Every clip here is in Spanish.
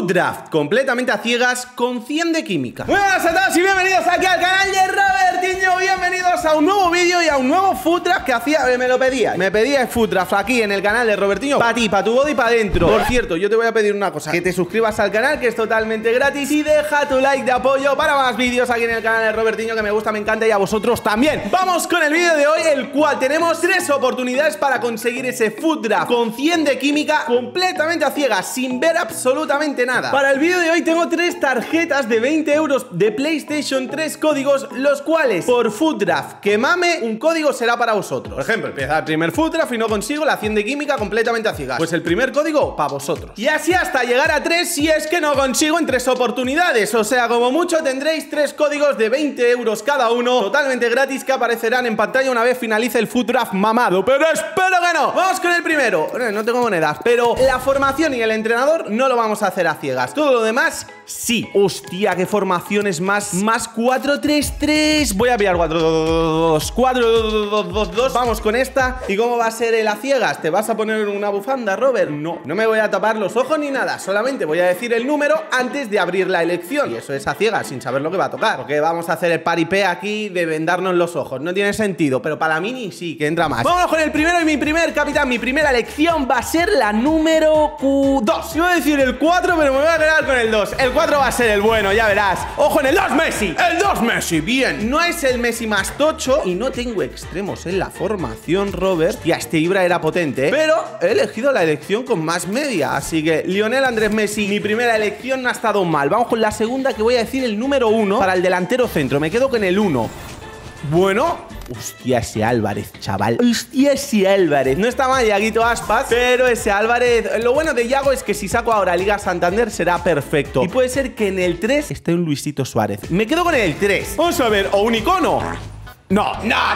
Food Draft, completamente a ciegas, con 100 de química. Muy buenas a todos y bienvenidos aquí al canal de Robertinho. Bienvenidos a un nuevo vídeo y a un nuevo Food Draft que hacía, me lo pedía. Me pedía el Food Draft aquí en el canal de Robertinho. Para ti, para tu body y para adentro. Por cierto, yo te voy a pedir una cosa: que te suscribas al canal, que es totalmente gratis, y deja tu like de apoyo para más vídeos aquí en el canal de Robertinho, que me gusta, me encanta, y a vosotros también. Vamos con el vídeo de hoy, el cual tenemos 3 oportunidades para conseguir ese Food Draft con 100 de química, completamente a ciegas, sin ver absolutamente nada. Para el vídeo de hoy tengo 3 tarjetas de 20 euros de PlayStation, 3 códigos, los cuales por Food Draft que mame, un código será para vosotros. Por ejemplo, empieza el primer Food Draft y no consigo la 100 de química completamente a ciegas, pues el primer código para vosotros. Y así hasta llegar a 3 si es que no consigo en 3 oportunidades. O sea, como mucho tendréis 3 códigos de 20 euros cada uno, totalmente gratis, que aparecerán en pantalla una vez finalice el Food Draft mamado. Pero espero que no. Vamos con el primero. No tengo monedas, pero la formación y el entrenador no lo vamos a hacer a ciegas. Todo lo demás, sí. Hostia, qué formación es más 4-3-3. Voy a pillar 4-2-2. 4-2-2-2. Vamos con esta. ¿Y cómo va a ser el a ciegas? ¿Te vas a poner una bufanda, Robert? No me voy a tapar los ojos ni nada. Solamente voy a decir el número antes de abrir la elección. Y eso es a ciegas, sin saber lo que va a tocar. Porque vamos a hacer el paripé aquí de vendarnos los ojos. No tiene sentido, pero para la mini sí, que entra más. Vamos con el primero y mi primer capitán. Mi primera elección va a ser la número 2. Iba a decir el 4, pero me voy a quedar con el 2. El 4 va a ser el bueno, ya verás. ¡Ojo en el 2, Messi! ¡El 2, Messi! Bien. No es el Messi más tocho y no tengo extremos en la formación, Robert. Y este Ibra era potente, ¿eh? Pero he elegido la elección con más media. Así que Lionel Andrés Messi, mi primera elección, no ha estado mal. Vamos con la segunda, que voy a decir el número 1 para el delantero centro. Me quedo con el 1. Bueno. Hostia, ese Álvarez, chaval. Hostia, ese Álvarez. No está mal Yaguito Aspas, pero ese Álvarez... Lo bueno de Yago es que si saco ahora Liga Santander será perfecto. Y puede ser que en el 3 esté un Luisito Suárez. Me quedo con el 3. Vamos a ver, o un icono. No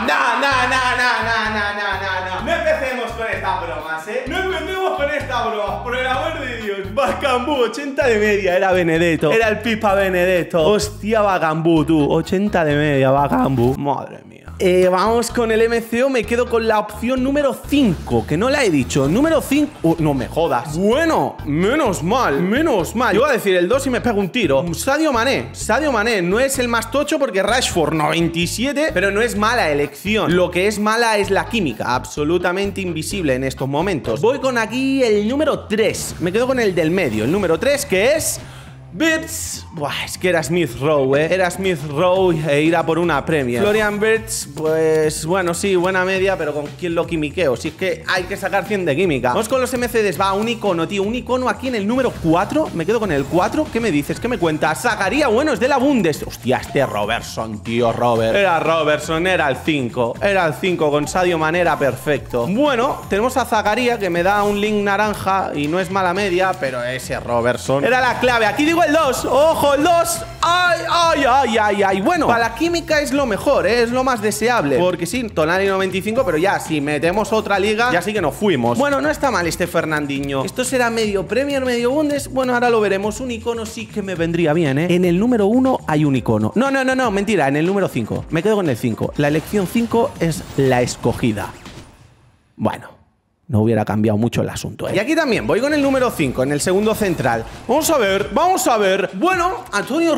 empecemos con estas bromas, ¿eh? No empecemos con estas bromas, por el amor de Dios. Bacambú, 80 de media, era Benedetto. Era el Pipa Benedetto. Hostia, Bacambú, tú. 80 de media, Bacambú. Madre mía. Vamos con el MCO, me quedo con la opción número 5, que no la he dicho. Número 5... no me jodas. Bueno, menos mal. Yo iba a decir el 2 y me pego un tiro. Sadio Mané no es el más tocho porque Rashford 97, pero no es mala elección. Lo que es mala es la química, absolutamente invisible en estos momentos. Voy con aquí el número 3. Me quedo con el del medio, el número 3, que es... Wirtz, buah, es que era Smith Rowe, era Smith Rowe e irá por una Premier. Florian Wirtz, pues bueno, sí, buena media, pero ¿con quién lo quimiqueo? Si es que hay que sacar 100 de química. Vamos con los MCDs, va, un icono, tío, un icono aquí en el número 4. Me quedo con el 4, ¿qué me dices? ¿Qué me cuentas? Sacaría, bueno, es de la Bundes. Hostia, este Robertson, tío, Era Robertson, era el 5. Era el 5, con Sadio Mané era perfecto. Bueno, tenemos a Zakaria, que me da un link naranja y no es mala media, pero ese Robertson era la clave. Aquí digo el 2, ojo, el 2. Ay. Bueno, para la química es lo mejor, ¿eh? Es lo más deseable. Porque sí, Tonali 95, pero ya, si metemos otra liga, ya sí que nos fuimos. Bueno, no está mal este Fernandinho. Esto será medio Premier, medio Bundes. Bueno, ahora lo veremos. Un icono sí que me vendría bien, ¿eh? En el número 1 hay un icono. No, mentira, en el número 5. Me quedo con el 5. La elección 5 es la escogida. Bueno, no hubiera cambiado mucho el asunto, ¿eh? Y aquí también voy con el número 5, en el segundo central. Vamos a ver. Bueno, Antonio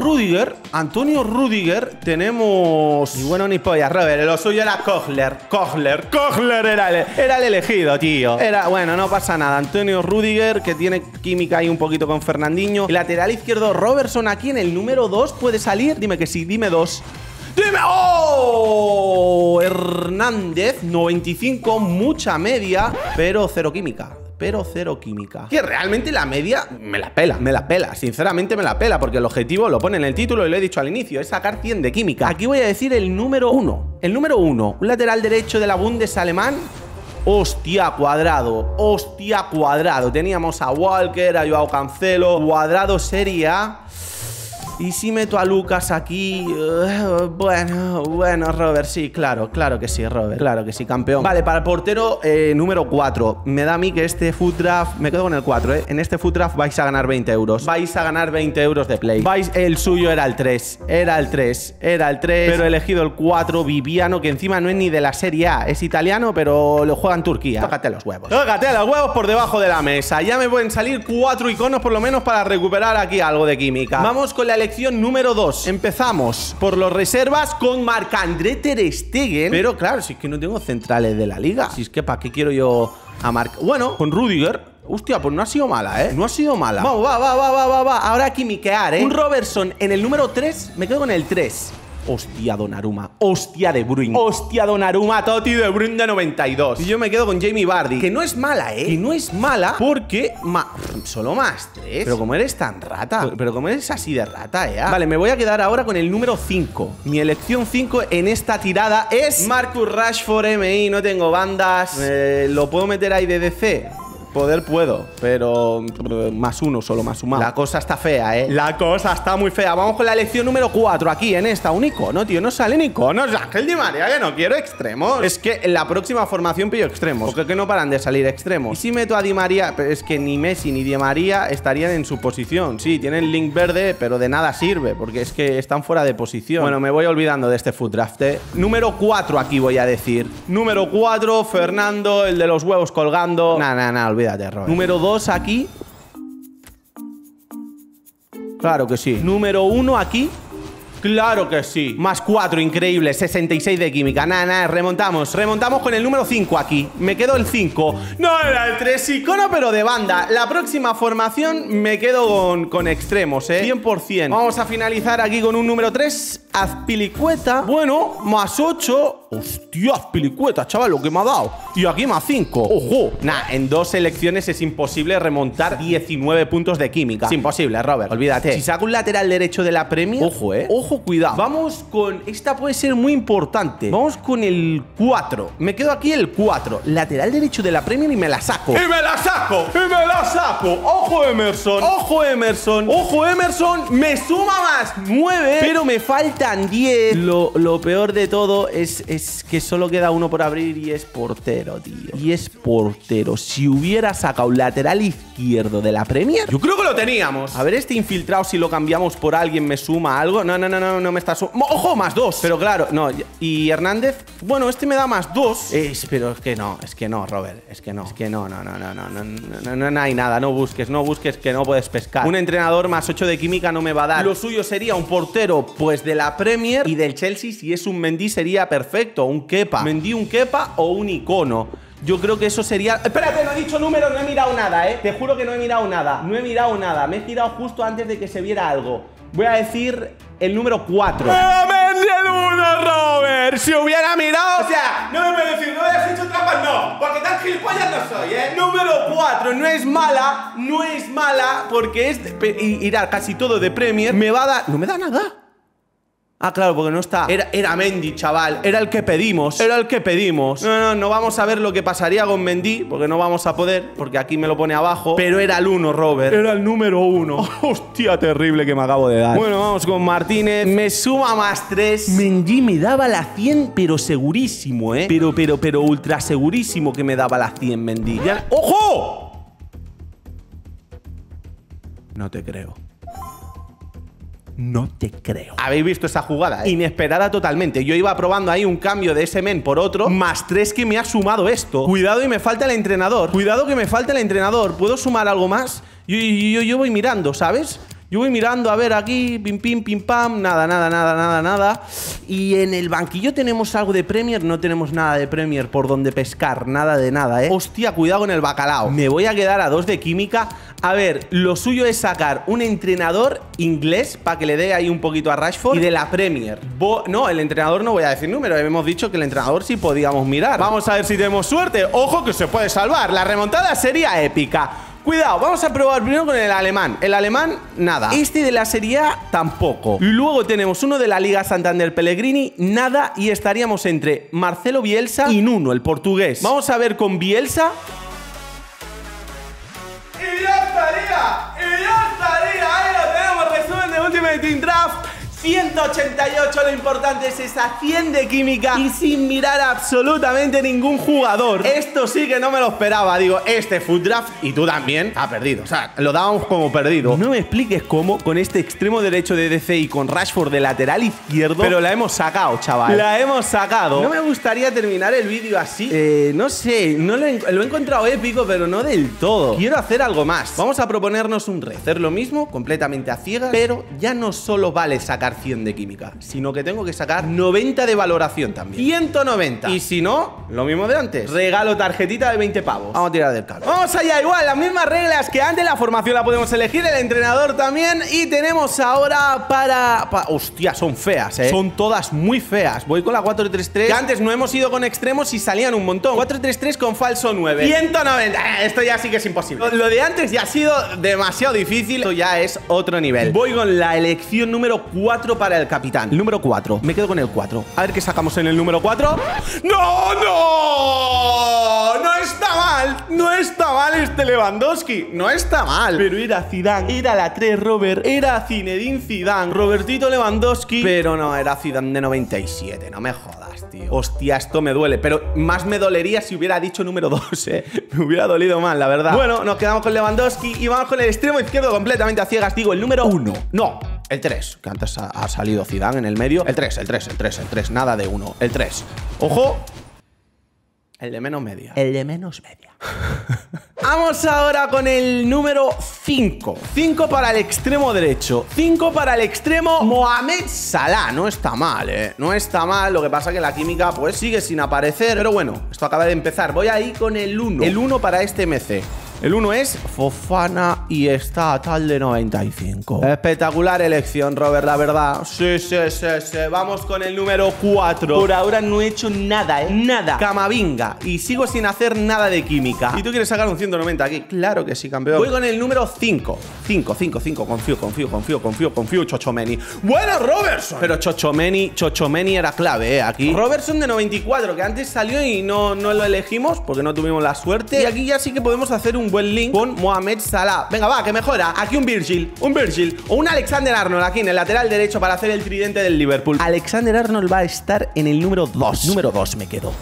Rudiger tenemos... Ni bueno ni polla, Robert. Lo suyo era Kohler era el elegido, tío. Bueno, no pasa nada. Antonio Rudiger, que tiene química ahí un poquito con Fernandinho. El lateral izquierdo, Robertson, aquí en el número 2 puede salir. Dime que sí, dime 2. ¡Dime! ¡Oh! Hernández, 95, mucha media, pero cero química. Que realmente la media me la pela. Sinceramente me la pela, porque el objetivo lo pone en el título y lo he dicho al inicio, es sacar 100 de química. Aquí voy a decir el número 1. El número 1, un lateral derecho de la Bundes alemán. Hostia, Cuadrado. Teníamos a Walker, a Joao Cancelo. Cuadrado Serie A. ¿Y si meto a Lucas aquí? Bueno, Robert, sí, claro que sí, Robert. Claro que sí, campeón. Vale, para el portero número 4. Me da a mí que este foot draft... Me quedo con el 4, ¿eh? En este foot draft vais a ganar 20 euros. Vais a ganar 20 euros de play. El suyo era el 3. Era el 3. Pero he elegido el 4, Viviano, que encima no es ni de la Serie A. Es italiano, pero lo juega en Turquía. Tócate los huevos. Tócate los huevos por debajo de la mesa. Ya me pueden salir 4 iconos por lo menos para recuperar aquí algo de química. Vamos con la elección número 2. Empezamos por los reservas con Marc-André Ter Stegen. Pero claro, si es que no tengo centrales de la liga. Si es que ¿para qué quiero yo a Bueno, con Rudiger. Hostia, pues no ha sido mala, ¿eh? No ha sido mala. Vamos, va. Ahora quimiquear, ¿eh? Un Robertson en el número 3. Me quedo con el 3. Hostia, Donnarumma. Hostia, De Bruyne. Hostia, Donnarumma, Totti, De Bruyne de 92. Y yo me quedo con Jamie Vardy. Que no es mala, ¿eh? Que no es mala porque... Solo más 3. Pero como eres tan rata. Pero como eres así de rata, ¿eh? Vale, me voy a quedar ahora con el número 5. Mi elección 5 en esta tirada es Marcus Rashford, MI. No tengo bandas. ¿Lo puedo meter ahí de DC? Poder puedo, pero +1 solo, más sumado. La cosa está fea, ¿eh? La cosa está muy fea. Vamos con la elección número 4 aquí en esta. Un icono, tío. No salen iconos. Ángel Di María, que no quiero extremos. Es que en la próxima formación pillo extremos. Porque que no paran de salir extremos. Y si meto a Di María, pero es que ni Messi ni Di María estarían en su posición. Sí, tienen link verde, pero de nada sirve. Porque es que están fuera de posición. Bueno, me voy olvidando de este foot draft, ¿eh? Número 4 aquí voy a decir. Número 4, Fernando, el de los huevos colgando. Nah, olvídate. Número 2 aquí. Claro que sí. Número 1 aquí. Claro que sí. Más 4, increíble. 66 de química. Nada, remontamos. Remontamos con el número 5 aquí. Me quedo el 5. No era el 3, icono, pero de banda. La próxima formación me quedo con extremos, 100%. Vamos a finalizar aquí con un número 3. Azpilicueta. Bueno, más 8. Hostia, Azpilicueta, chaval, lo que me ha dado. Y aquí más 5. Ojo. Nah, en 2 selecciones es imposible remontar 19 puntos de química. Es imposible, Robert. Olvídate. Si saco un lateral derecho de la Premier. Ojo, Ojo, cuidado. Vamos con... Esta puede ser muy importante. Vamos con el 4. Me quedo aquí el 4. Lateral derecho de la Premier y me la saco. ¡Y me la saco! ¡Ojo, Emerson! ¡Ojo, Emerson! Me suma más 9, pero me faltan 10. Lo peor de todo es que solo queda uno por abrir y es portero, tío. Y es portero. Si hubiera sacado lateral izquierdo de la Premier, yo creo que lo teníamos. A ver, este infiltrado, si lo cambiamos por alguien, ¿me suma algo? No me está sumando. ¡Ojo! Más 2. Pero claro, no. Y Hernández, bueno, este me da más 2. Pero es que no, Robert. Es que no hay nada. No busques que no puedes pescar. Un entrenador más 8 de química no me va a dar. Lo suyo sería un portero, pues de la Premier y del Chelsea. Si es un Mendy sería perfecto. Un Kepa. Mendy, un Kepa o un icono. Yo creo que eso sería... Espérate, no he dicho número, no he mirado nada, Te juro que no he mirado nada. Me he tirado justo antes de que se viera algo. Voy a decir el número 4. ¡Mendy el 1, Robert! Si hubiera mirado... O sea, no me puedes decir, no hayas hecho trampas, no. Porque tan gilipollas no soy, Número 4, no es mala, porque es... Irá casi todo de Premier. Me va a dar... No me da nada. Ah, claro, porque no está. Era Mendy, chaval. Era el que pedimos. No vamos a ver lo que pasaría con Mendy, porque no vamos a poder, porque aquí me lo pone abajo. Pero era el 1, Robert. Era el número 1. Hostia, terrible que me acabo de dar. Bueno, vamos con Martínez. Me suma más 3. Mendy me daba la 100, pero segurísimo, Pero ultra segurísimo que me daba la 100, Mendy. ¡Ojo! No te creo. No te creo. ¿Habéis visto esa jugada? Inesperada totalmente. Yo iba probando ahí un cambio de ese men por otro. Más 3 que me ha sumado esto. Cuidado y me falta el entrenador. ¿Puedo sumar algo más? Yo voy mirando, ¿sabes? Yo voy mirando, a ver, aquí, pim pam, nada. Y en el banquillo tenemos algo de Premier, no tenemos nada de Premier por donde pescar, nada de nada, Hostia, cuidado con el bacalao. Me voy a quedar a 2 de química. A ver, lo suyo es sacar un entrenador inglés para que le dé ahí un poquito a Rashford y de la Premier. No, el entrenador no voy a decir número, hemos dicho que el entrenador sí podíamos mirar. Vamos a ver si tenemos suerte. Ojo que se puede salvar, la remontada sería épica. Cuidado, vamos a probar primero con el alemán. El alemán, nada. Este de la Serie A, tampoco. Y luego tenemos uno de la Liga Santander Pellegrini, nada. Y estaríamos entre Marcelo Bielsa y Nuno, el portugués. Vamos a ver con Bielsa. ¡Y ya estaría! Ahí lo tenemos, resumen de Ultimate Ultimate Team Draft. 188, lo importante es esa 100 de química y sin mirar a absolutamente ningún jugador. Esto sí que no me lo esperaba. Digo, este Food Draft y tú también ha perdido. O sea, lo dábamos como perdido. No me expliques cómo con este extremo derecho de DC y con Rashford de lateral izquierdo, pero la hemos sacado, chaval. La hemos sacado. No me gustaría terminar el vídeo así. No sé, no lo he encontrado épico, pero no del todo. Quiero hacer algo más. Vamos a proponernos un reto. Hacer lo mismo, completamente a ciegas, pero ya no solo vale sacar 100 de química, sino que tengo que sacar 90 de valoración también. 190. Y si no, lo mismo de antes. Regalo tarjetita de 20 pavos. Vamos a tirar del carro. Vamos allá, igual, las mismas reglas que antes. La formación la podemos elegir, el entrenador también. Y tenemos ahora hostia, son feas, son todas muy feas. Voy con la 4-3-3, que antes no hemos ido con extremos y salían un montón. 4-3-3 con falso 9. 190. Esto ya sí que es imposible. Lo de antes ya ha sido demasiado difícil. Esto ya es otro nivel. Voy con la elección número 4 para el capitán. El número 4. Me quedo con el 4. A ver qué sacamos en el número 4. ¡No, no! No está mal. No está mal este Lewandowski. No está mal. Pero era Zidane. Era la 3, Robert. Era Zinedine Zidane. Robertito Lewandowski. Pero no, era Zidane de 97. No me jodas, tío. Hostia, esto me duele. Pero más me dolería si hubiera dicho número 2, Me hubiera dolido mal, la verdad. Bueno, nos quedamos con Lewandowski y vamos con el extremo izquierdo completamente a ciegas. Digo, el número 1. No. El 3, que antes ha salido Zidane en el medio. El 3, nada de 1. El 3. ¡Ojo! El de menos media. El de menos media. Vamos ahora con el número 5. 5 para el extremo derecho. 5 para el extremo Mohamed Salah. No está mal, No está mal. Lo que pasa que la química pues sigue sin aparecer. Pero bueno, esto acaba de empezar. Voy a ir con el 1. El 1 para este MC. El 1 es Fofana y está tal de 95. Espectacular elección, Robert, la verdad. Sí. Vamos con el número 4. Por ahora no he hecho nada, Nada. Camavinga. Y sigo sin hacer nada de química. ¿Y tú quieres sacar un 190 aquí? Claro que sí, campeón. Voy con el número 5. 5. Confío. Tchouaméni. Bueno, Robertson. Pero Tchouaméni era clave, aquí. Robertson de 94, que antes salió y no lo elegimos porque no tuvimos la suerte. Y aquí ya sí que podemos hacer un buen link con Mohamed Salah. Venga, va, que mejora. Aquí un Virgil o un Alexander Arnold aquí en el lateral derecho para hacer el tridente del Liverpool. Alexander Arnold va a estar en el número 2. Número 2 me quedo.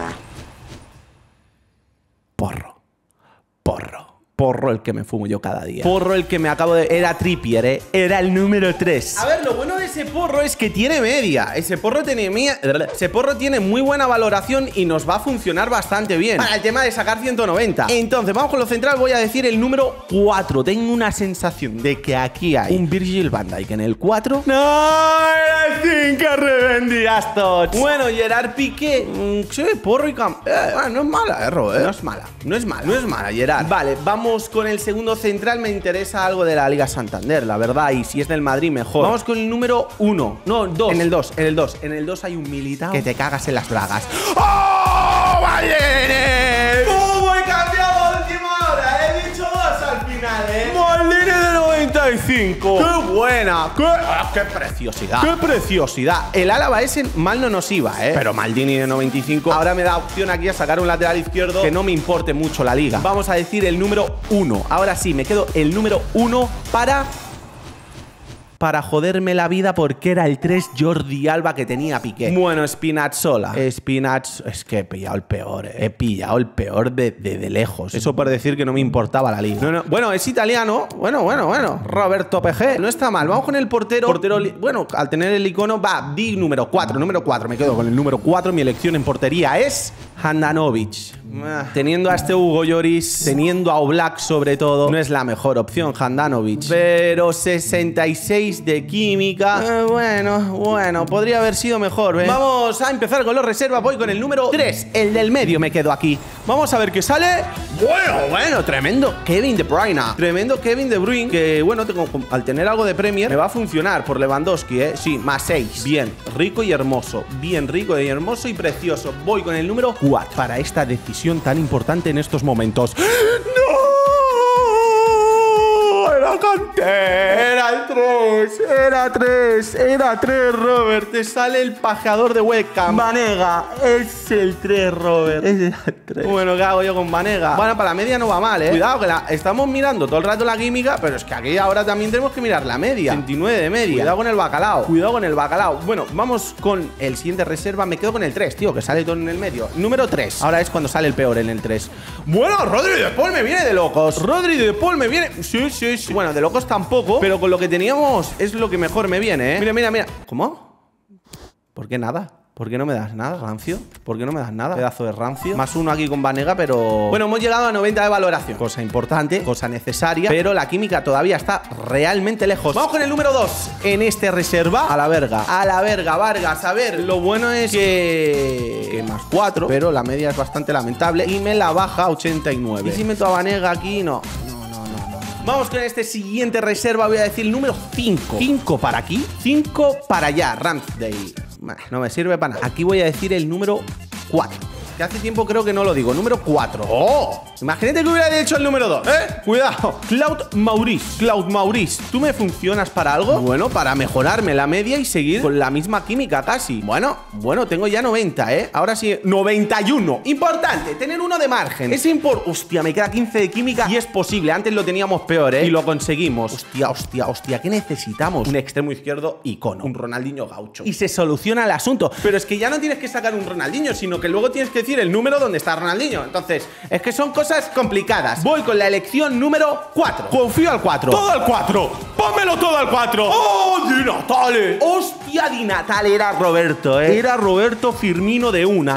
Porro el que me fumo yo cada día. Porro el que me acabo de... Era Trippier, Era el número 3. A ver, lo bueno de ese porro es que tiene media. Ese porro tiene muy buena valoración y nos va a funcionar bastante bien para el tema de sacar 190. Entonces, vamos con lo central. Voy a decir el número 4. Tengo una sensación de que aquí hay un Virgil van Dijk en el 4. ¡No! Era el 5, revendías todos. Bueno, Gerard Piqué. Sí, porro y no es mala, Robert. No es mala, Gerard. Vale, vamos con el segundo central. Me interesa algo de la Liga Santander, la verdad. Y si es del Madrid, mejor. Vamos con el número 1. No, 2. En el 2. En el 2 hay un Militao que te cagas en las bragas. ¡Oh, Maldini! ¡Cómo he cambiado de última hora! He dicho 2 al final, Maldini de 95. ¡Qué buena! ¡Qué preciosidad! ¡Qué preciosidad! El Álava ese mal no nos iba, Pero Maldini de 95. Ahora me da opción aquí a sacar un lateral izquierdo que no me importe mucho la liga. Vamos a decir el número 1. Ahora sí, me quedo el número 1 para joderme la vida porque era el 3 Jordi Alba que tenía Piqué. Bueno, Spinazzola. Es que he pillado el peor, He pillado el peor de lejos. Eso por decir que no me importaba la liga. No. Bueno, es italiano. Bueno. Roberto PG. No está mal. Vamos con el portero. Bueno, al tener el icono va di número 4. Número 4. Me quedo con el número 4. Mi elección en portería es Handanovic. Teniendo a este Hugo Lloris, teniendo a Oblak sobre todo, no es la mejor opción Handanovic. Pero 66 de química. Bueno, podría haber sido mejor, Vamos a empezar con los reservas. Voy con el número 3. El del medio me quedo aquí. Vamos a ver qué sale. Bueno, tremendo Kevin De Bruyne. Tremendo Kevin De Bruyne. Que bueno, al tener algo de Premier me va a funcionar por Lewandowski, Sí, más 6. Bien, rico y hermoso. Bien, rico y hermoso y precioso. Voy con el número 4 para esta decisión tan importante en estos momentos. ¡No! Era conté. Era el 3. Era 3, Robert. Te sale el pajeador de webcam. Vanega, es el 3, Robert. Es el 3. Bueno, ¿qué hago yo con Vanega? Bueno, para la media no va mal, Cuidado, que estamos mirando todo el rato la química, pero es que aquí ahora también tenemos que mirar la media. 29 de media. Cuidado con el bacalao. Cuidado con el bacalao. Bueno, vamos con el siguiente reserva. Me quedo con el 3, tío, que sale todo en el medio. Número 3. Ahora es cuando sale el peor en el 3. Bueno, Rodri de Paul me viene de locos. Rodri de Paul me viene. Sí. Bueno, de locos tampoco, pero con lo que teníamos es lo que mejor me viene, Mira. ¿Cómo? ¿Por qué nada? ¿Por qué no me das nada, rancio? ¿Por qué no me das nada? Pedazo de rancio. Más uno aquí con Vanega, pero... Bueno, hemos llegado a 90 de valoración. Cosa importante, cosa necesaria, pero la química todavía está realmente lejos. Vamos con el número 2 en este reserva. A la verga, Vargas. A ver, lo bueno es que más 4, pero la media es bastante lamentable y me la baja a 89. ¿Y si meto a Vanega aquí? No. Vamos con este siguiente reserva. Voy a decir el número 5. 5 para aquí, 5 para allá. Ramsdale. No me sirve para nada. Aquí voy a decir el número 4. Que hace tiempo creo que no lo digo. Número 4. ¡Oh! Imagínate que hubiera dicho el número 2. Cuidado. Claude Maurice. ¿Tú me funcionas para algo? Bueno, para mejorarme la media y seguir con la misma química casi. Bueno, tengo ya 90, Ahora sí, 91. Importante, tener uno de margen. Es importante. Hostia, me queda 15 de química y es posible. Antes lo teníamos peor, Y lo conseguimos. Hostia. ¿Qué necesitamos? Un extremo izquierdo icono. Un Ronaldinho gaucho. Y se soluciona el asunto. Pero es que ya no tienes que sacar un Ronaldinho, sino que luego tienes que decir el número donde está Ronaldinho. Entonces, es que son cosas complicadas. Voy con la elección número 4. Confío al 4. Todo al 4. Pónmelo todo al 4. ¡Oh, Di Natale! Hostia, Di Natale era Roberto, Era Roberto Firmino de una.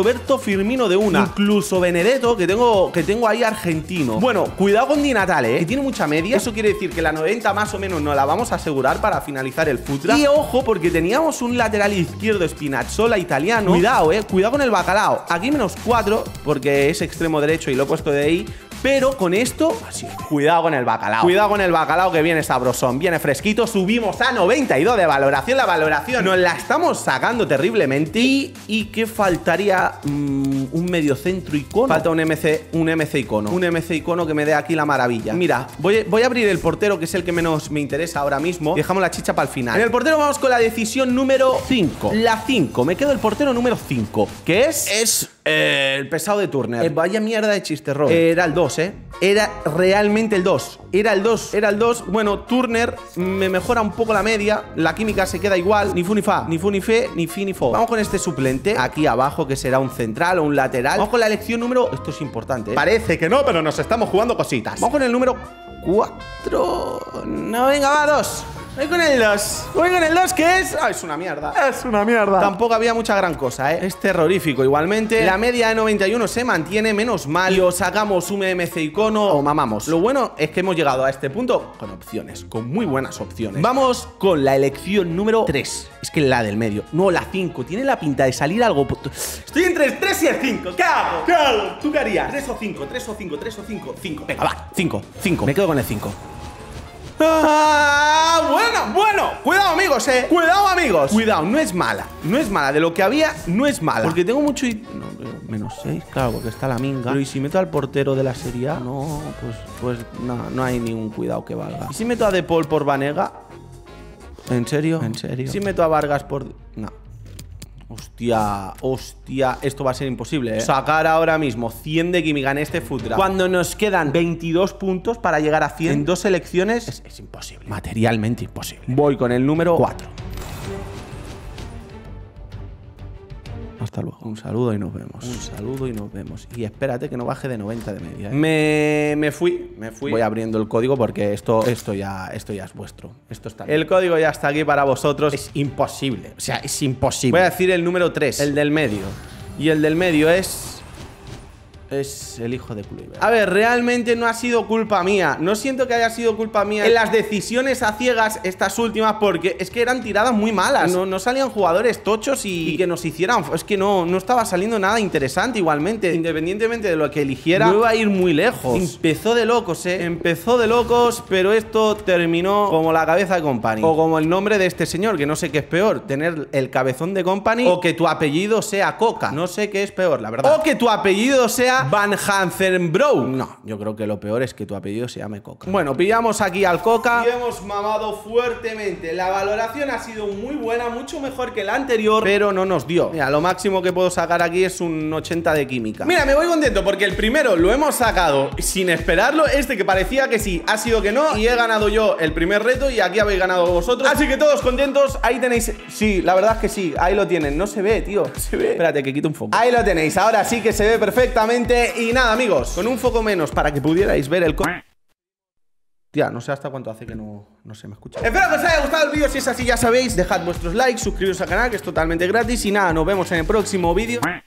Incluso Benedetto, que tengo ahí argentino. Bueno, cuidado con Di Natale, que tiene mucha media. Eso quiere decir que la 90 más o menos nos la vamos a asegurar para finalizar el futra. Y ojo, porque teníamos un lateral izquierdo Spinazzola italiano. Cuidado, cuidado con el bacalao. Aquí menos 4, porque es extremo derecho y lo he puesto de ahí. Pero con esto, así, cuidado con el bacalao. Cuidado con el bacalao, que viene sabrosón, viene fresquito. Subimos a 92 de valoración. La valoración nos la estamos sacando terriblemente. ¿Y qué faltaría? Un mediocentro icono. Falta un MC icono. Un MC icono que me dé aquí la maravilla. Mira, voy a abrir el portero, que es el que menos me interesa ahora mismo. Y dejamos la chicha para el final. En el portero vamos con la decisión número 5. La 5. Me quedo el portero número 5, que es el pesado de Turner. Vaya mierda de chiste, Rob. Era el 2, Era realmente el 2. Era el 2. Bueno, Turner me mejora un poco la media. La química se queda igual. Ni fu ni fa. Ni fu ni fe. Ni fi ni fo. Vamos con este suplente aquí abajo, que será un central o un lateral. Vamos con la elección número... Esto es importante, Parece que no, pero nos estamos jugando cositas. Vamos con el número 4. No, venga, va, 2. Voy con el 2. Que es... es una mierda. Tampoco había mucha gran cosa, Es terrorífico. Igualmente, la media de 91 se mantiene, menos mal. Y os sacamos un MC icono o mamamos. Lo bueno es que hemos llegado a este punto con opciones, con muy buenas opciones. Vamos con la elección número 3. Es que la del medio. No, la 5. Tiene la pinta de salir algo... Estoy entre el 3 y el 5. ¿Qué hago? ¿Tú qué harías? 3 o 5. 5. Venga, va. 5. Me quedo con el 5. Bueno, cuidado, amigos, Cuidado, no es mala. De lo que había, no es mala. Porque tengo mucho... menos 6, claro, porque está la minga. Pero ¿y si meto al portero de la Serie A? No, pues no hay ningún cuidado que valga. ¿Y si meto a De Paul por Vanega? ¿En serio? ¿Y si meto a Vargas por...? No. Hostia, esto va a ser imposible, Sacar ahora mismo 100 de química en este futra cuando nos quedan 22 puntos para llegar a 100 en 2 selecciones es imposible, materialmente imposible. Voy con el número 4. Hasta luego. Un saludo y nos vemos. Y espérate que no baje de 90 de media, Me fui. Voy abriendo el código porque esto ya es vuestro. Esto está bien. El código ya está aquí para vosotros. Es imposible. O sea, es imposible. Voy a decir el número 3, el del medio. Y el del medio es el hijo de Kluivert. A ver, realmente no ha sido culpa mía. No siento que haya sido culpa mía en las decisiones a ciegas estas últimas, porque es que eran tiradas muy malas. No salían jugadores tochos y que nos hicieran... Es que no estaba saliendo nada interesante igualmente. Independientemente de lo que eligiera, no iba a ir muy lejos. Empezó de locos, pero esto terminó como la cabeza de Company. O como el nombre de este señor, que no sé qué es peor. Tener el cabezón de Company o que tu apellido sea Coca. No sé qué es peor, la verdad. O que tu apellido sea Van Hansenbroek. No, yo creo que lo peor es que tu apellido se llame Coca. Bueno, pillamos aquí al Coca y hemos mamado fuertemente. La valoración ha sido muy buena, mucho mejor que la anterior, pero no nos dio. Mira, lo máximo que puedo sacar aquí es un 80 de química. Mira, me voy contento porque el primero lo hemos sacado sin esperarlo. Este que parecía que sí, ha sido que no. Y he ganado yo el primer reto y aquí habéis ganado vosotros. Así que todos contentos. Ahí tenéis... Sí, la verdad es que sí, ahí lo tienen. No se ve, tío, se ve. Espérate, que quito un foco. Ahí lo tenéis, ahora sí que se ve perfectamente. Y nada, amigos, con un foco menos para que pudierais ver el... Tía, no sé hasta cuánto hace que no se me escucha. Espero que os haya gustado el vídeo. Si es así, ya sabéis, dejad vuestros likes, suscribiros al canal, que es totalmente gratis. Y nada, nos vemos en el próximo vídeo.